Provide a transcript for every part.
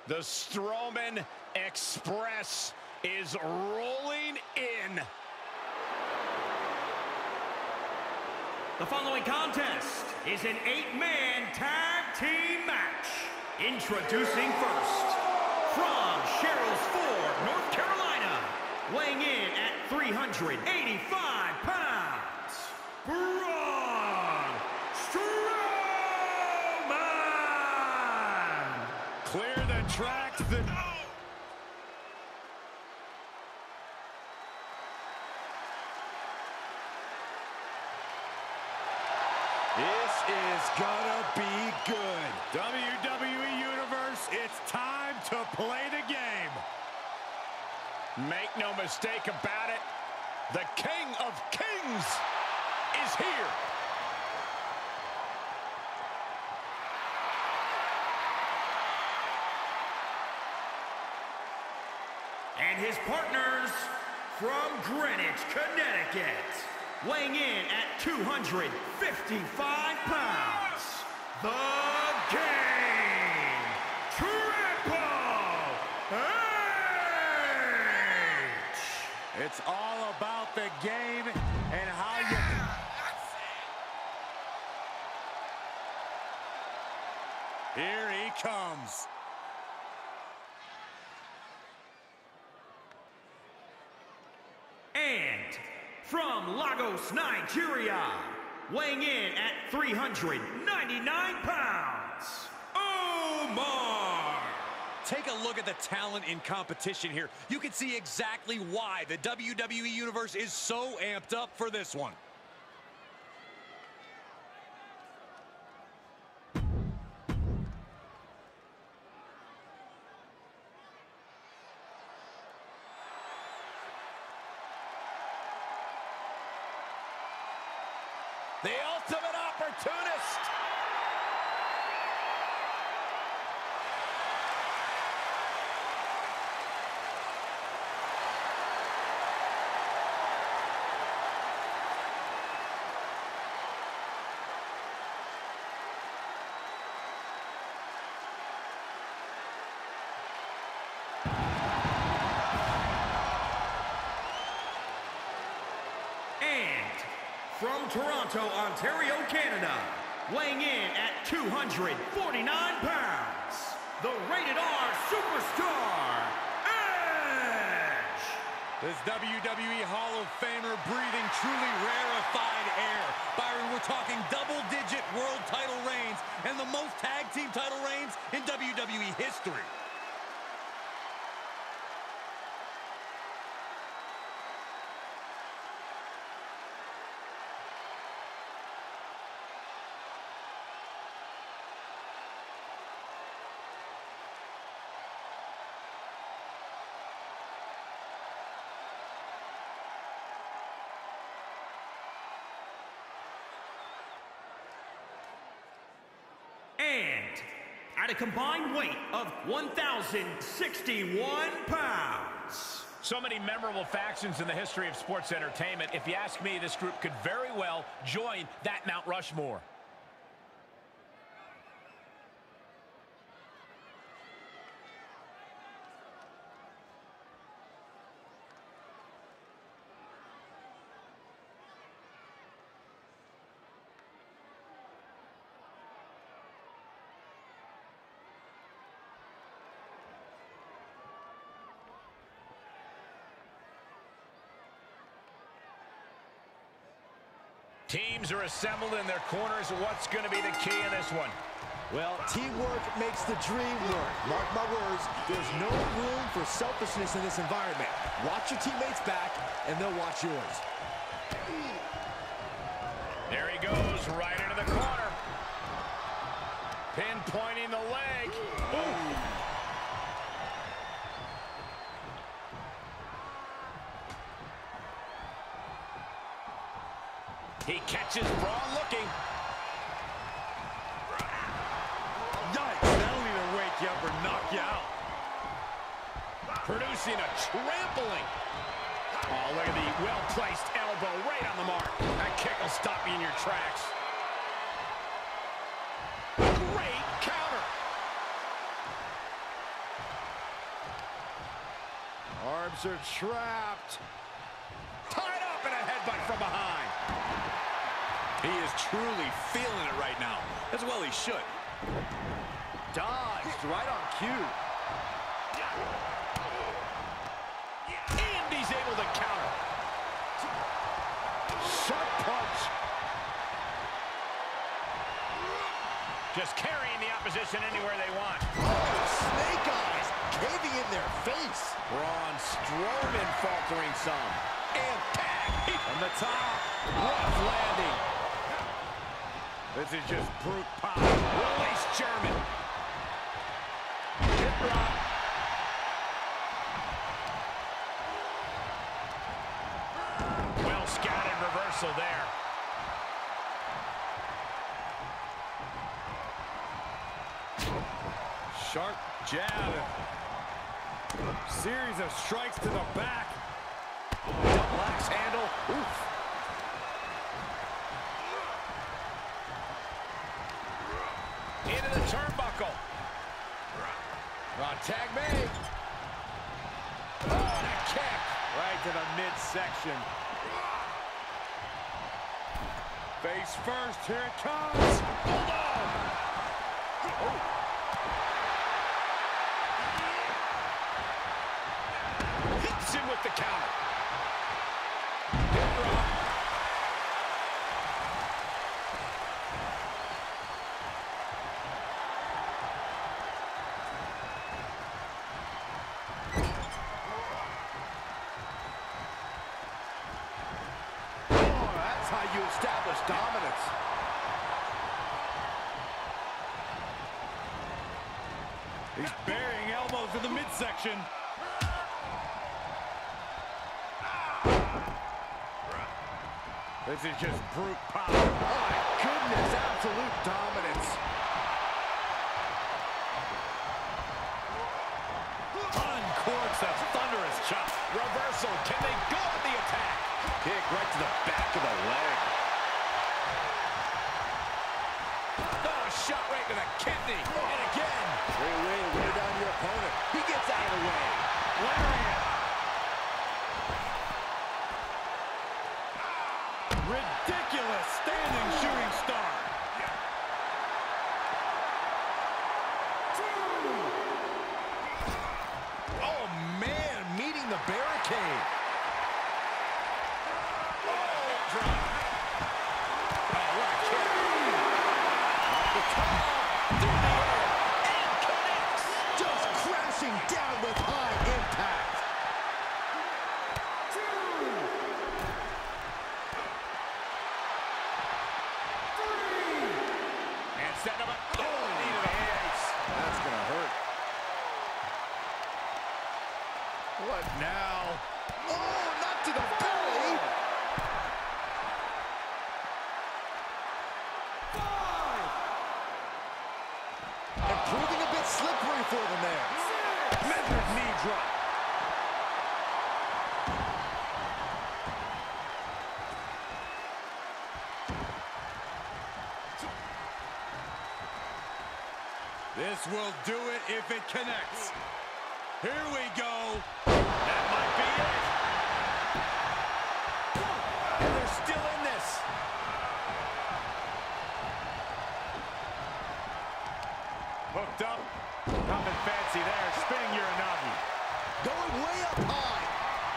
The Strowman Express is rolling in. The following contest is an 8-man tag team match. Introducing first, from Sherrills Ford, North Carolina, weighing in at 385 pounds, Braun Strowman! Clear the tracks. This is gonna be good. WWE Universe, it's time to play the game. Make no mistake about it, the King of Kings is here. And his partners from Greenwich, Connecticut, weighing in at 255 pounds, the Game, Triple H! It's all about the game and how you... Here he comes. And from Lagos, Nigeria, weighing in at 399 pounds, Omar! Take a look at the talent in competition here. You can see exactly why the WWE Universe is so amped up for this one. The ultimate opportunist. From Toronto, Ontario, Canada, weighing in at 249 pounds, the Rated R Superstar, Edge! This WWE Hall of Famer breathing truly rarefied air. Byron, we're talking double-digit world title reigns and the most tag team title reigns in WWE history. And at a combined weight of 1,061 pounds. So many memorable factions in the history of sports entertainment. If you ask me, this group could very well join that Mount Rushmore. Teams are assembled in their corners. What's going to be the key in this one? Well, teamwork makes the dream work. Mark my words, there's no room for selfishness in this environment. Watch your teammates back, and they'll watch yours. There he goes, right into the corner. Pinpointing the leg. Ooh. He catches Braun looking. Yikes, that'll either wake you up or knock you out. Producing a trampling. Oh, look at the well-placed elbow right on the mark. That kick will stop you in your tracks. Great counter. nerves are trapped. Tied up and a headbutt from behind. He is truly feeling it right now. As well he should. Dodged right on cue. And he's able to counter. Sharp punch. Just carrying the opposition anywhere they want. Oh, snake eyes caving in their face. Braun Strowman faltering some. And tag from the top. Rough landing. This is just brute power. Release German. Hip drop. Well scouted reversal there. Sharp jab. Series of strikes to the back. Double axe handle. Oof. Into the turnbuckle. Tag made. Oh, and a kick. Right to the midsection. Face first. Here it comes. Bulldog. Oh. Hits him with the counter. Hip drop. Oh, that's how you establish dominance. He's burying elbows in the midsection. This is just brute power. Oh, my goodness, absolute dominance. Uncorks a thunderous chop. Reversal. Can they go with the attack? Kick right to the back of the leg. Oh, shot right to the kidney. And again. Great way to wear down your opponent. He gets out of the way. Lariat. Ridiculous standing shooting star. Oh, man, meeting the barricade. Oh, drop. Oh, what a kick. Off the top. Through the air. And connects. Just crashing down with high impact. And setting up a... Oh, knee to the face. That's going to hurt. What now? Oh, not to the belly. And proving a bit slippery for them there. Measured knee drop. This will do it if it connects. Here we go. That might be it. And they're still in this. Hooked up. Nothing fancy there. Spinning Uranagi. Going way up high.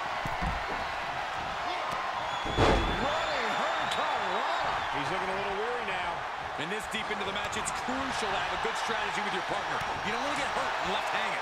Running Hurricanrana. He's looking a little weary now. And this deep into the match, it's crucial to have a good strategy with your partner. You don't want to get hurt and left hanging.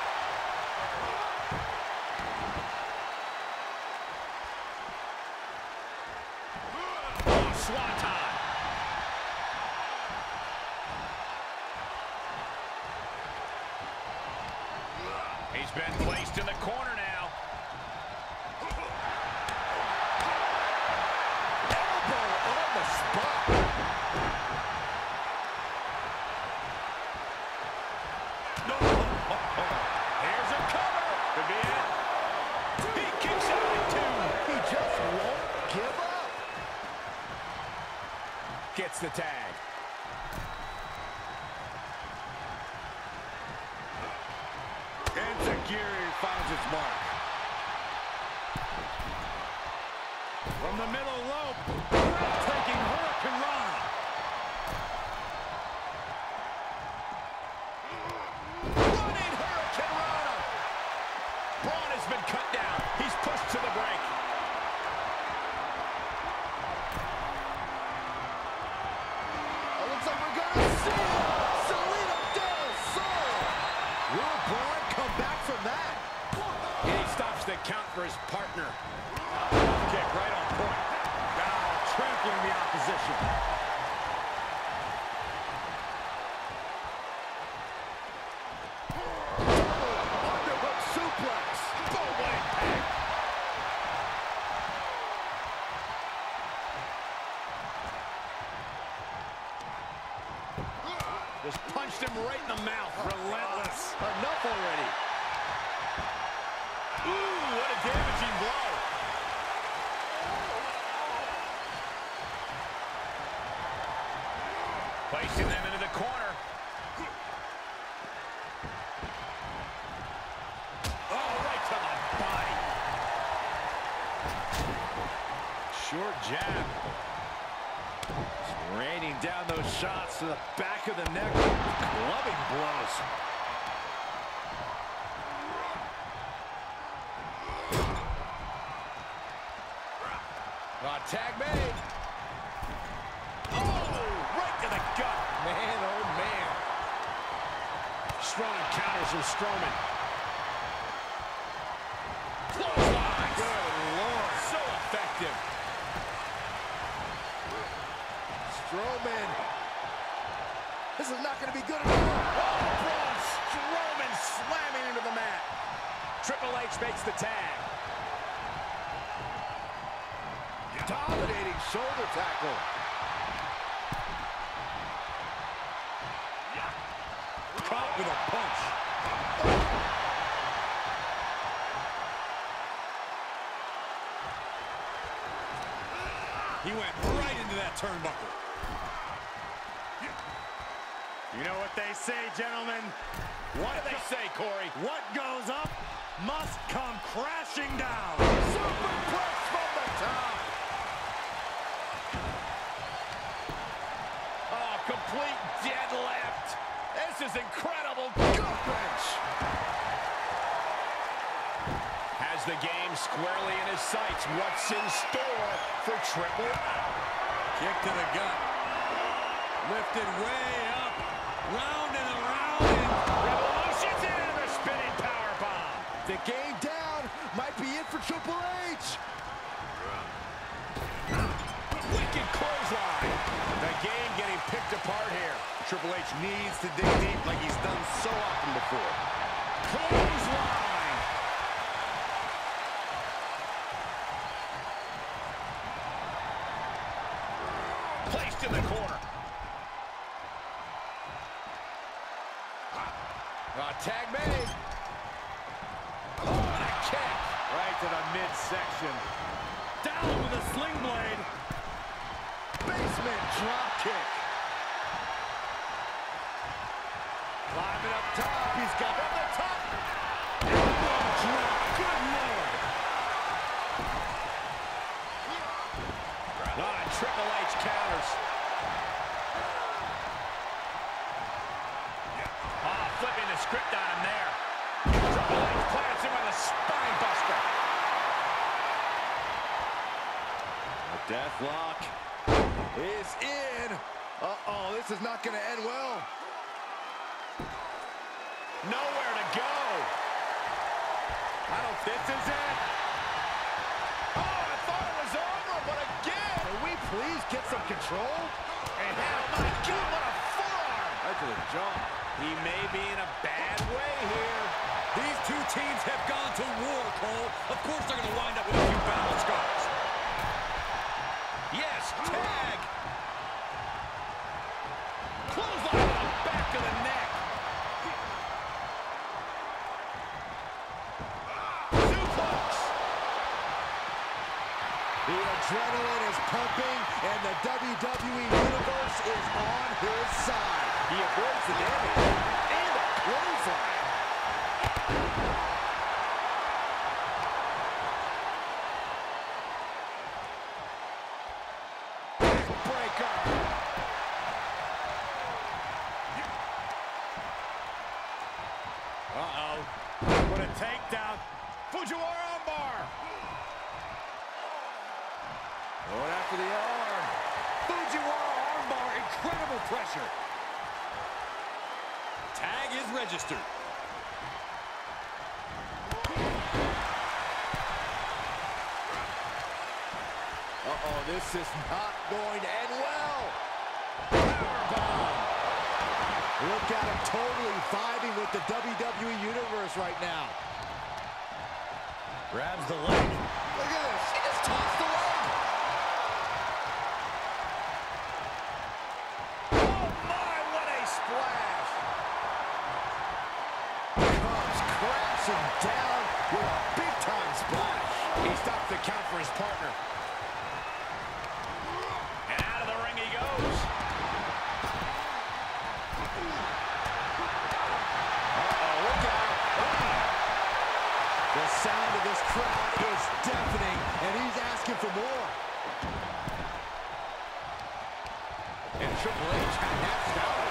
Oh, swanton. He's been placed in the corner now. Elbow on the spot. No. Here's a cover. Could be it. He kicks out at two. He just won't give up. Gets the tag. And Tajiri finds its mark. the middle rope. Breathtaking Hurricane Rana. Running Hurricane Rana. Braun has been cut down. He's pushed to the brink. Looks like we're gonna see Salida del Sol. Will Braun come back from that? He stops the count for his partner. Kick right on point. Now trampling the opposition. Underhook suplex. Oh, what impact. Just punched him right in the mouth. Relentless. Enough already. Ooh, what a damaging blow. Placing them into the corner. Oh, right to the body. Short jab. Just raining down those shots to the back of the neck. Clubbing blows. Tag made. Oh, right to the gut. Man, oh, man. Strong counters from Strowman. Clothesline. Good Lord. So effective. Strowman. This is not going to be good at all. Oh, Braun Strowman slamming into the mat. Triple H makes the tag. Dominating shoulder tackle. Caught with a punch. He went right into that turnbuckle. You know what they say, gentlemen? What do they say, Corey? What goes up must come crashing down. Superplex from the top. Oh, complete deadlift. This is incredible. Gut wrench. Has the game squarely in his sights. What's in store for Triple H? Kick to the gut. Lifted way up. Round and around. Revolution's into the spinning powerbomb. The game down might be it for Triple H. Wicked clothesline. The game getting picked apart here. Triple H needs to dig deep like he's done so often before. Clothesline. Placed in the corner. Tag made. Oh, and a kick. Right to the midsection. Down with a sling blade. Basement drop kick. Climbing up top. He's got from the top. Elbow drop. Good Lord. Triple H counters. Flipping the script on him there. Triple H plants him with a spine buster. The death lock is in. Uh-oh, this is not going to end well. Nowhere to go. This is it. Oh, I thought it was over, but again. Can we please get some control? And oh my God, what a forearm. Right to the jaw. He may be in a bad way here. These two teams have gone to war, Cole. Of course they're going to wind up with a few battle scars. Yes, tag. Clothesline on the back of the neck. Suplex. The adrenaline is pumping, and the WWE Universe is on his side. He avoids the damage. And a clothesline. What a takedown. Fujiwara armbar. Going after the arm. Fujiwara armbar, incredible pressure. Tag is registered. Uh-oh, this is not going to end well. Powerbomb. Look at him totally vibing with the WWE Universe right now. Grabs the leg. Look at this. He just tossed the leg. Oh, my, what a splash. Comes crashing down with a big-time splash. He stops the count for his partner. And out of the ring he goes. Uh-oh, look out. The sound of this crowd is deafening, and he's asking for more. And Triple H had that started.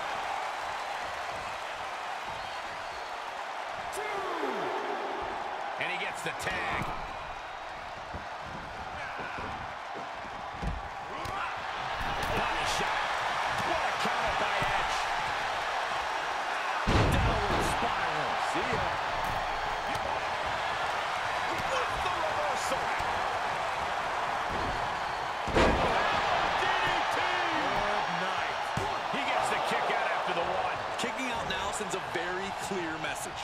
2. And he gets the tag. Body shot. What a counter by Edge. Downward spiral. See ya. With the reversal. DDT. Good night. He gets the kick out after the one. Kicking out now sends a very clear message.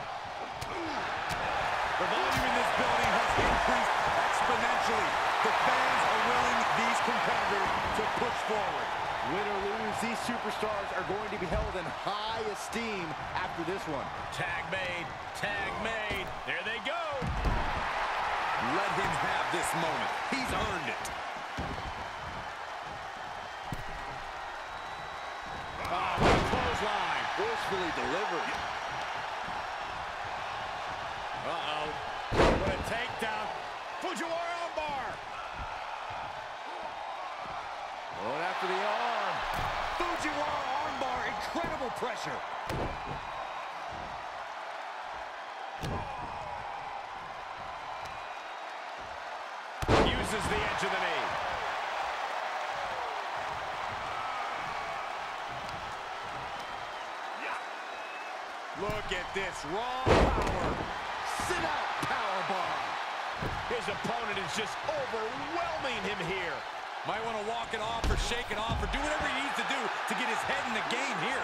The volume in this building has increased exponentially. The fans are willing these competitors to push forward. Win or lose, these superstars are going to be held in high esteem after this one. Tag made. Tag made. There they go. Let him have this moment. He's earned it. Oh, what a clothesline. Forcefully delivered. Uh-oh. What a takedown. Fujiwara armbar. Going after the arm. Fujiwara armbar, incredible pressure. Uses the edge of the knee. Look at this raw power. Sit out powerbomb. His opponent is just overwhelming him here. Might want to walk it off or shake it off or do whatever he needs to do to get his head in the game here.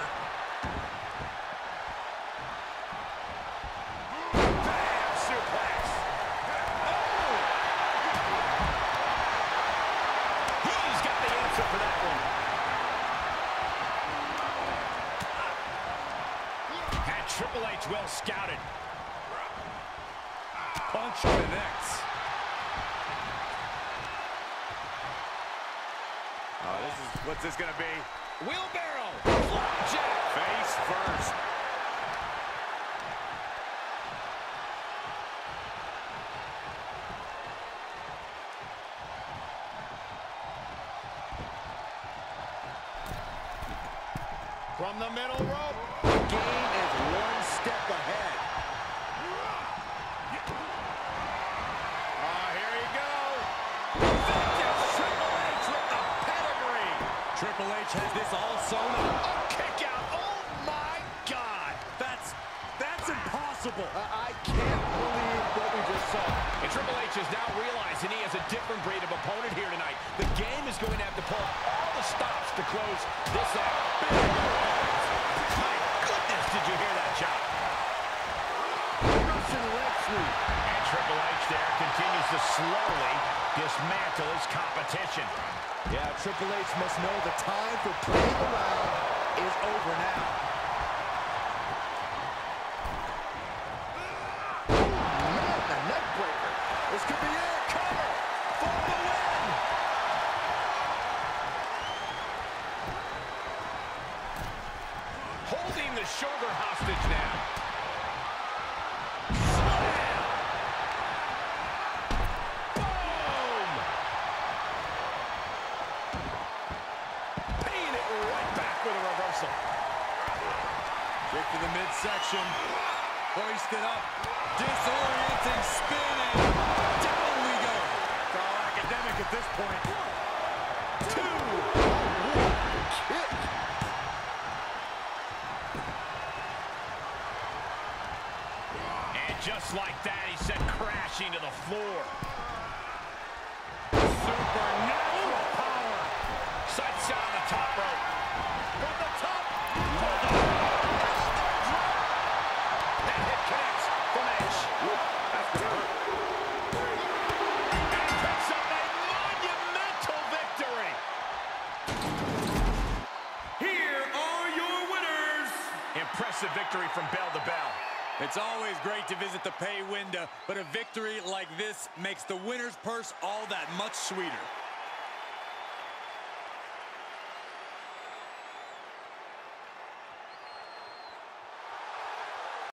Bam! Suplex. Oh! He's got the answer for that one. And Triple H well scouted. Punch connects. What's this gonna be? Wheelbarrow! Flapjack! Face first. From the middle rope. The game is one step ahead. Here you go. Victor Triple H with the pedigree. Triple H has this all sewn up. A kick out. Oh my God. That's impossible. I can't believe what we just saw. And Triple H is now realizing he has a different breed of opponent here tonight. The game is going to have to pull all the stops to close this out. My goodness, did you hear that shot? Russian leg sweep. And Triple H there continues to slowly dismantle his competition. Yeah, Triple H must know the time for playing around is over now. Man, the neck breaker. This could be it. Cover for the win. Holding the shoulder hostage now. Kick to the midsection. Hoisted up. Disorienting spin, and down we go. It's all academic at this point. 1, 2. Kick. And just like that, he sent crashing to the floor. Supernatural power. Sights on the top rope. From the top. That hit connects from Edge. That's gonna hurt. And picks up a monumental victory. Here are your winners. Impressive victory from bell to bell. It's always great to visit the pay window, but a victory like this makes the winner's purse all that much sweeter.